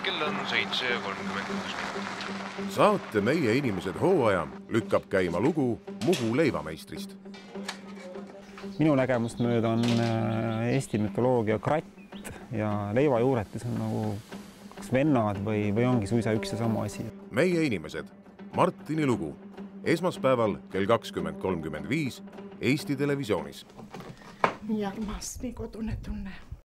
kell on 7:36. Saate Meie inimesed hooaja lükkab käima lugu Muhu leivameistrist. Minu nägemust mööda on Eesti mütoloogia kratt ja leivajuuretus on nagu kas vennad või ongi suisa üks ja sama asi. Meie inimesed, Martini lugu, esmaspäeval kell 20:35 Eesti Televisioonis. Nii armas, nii kodune tunne.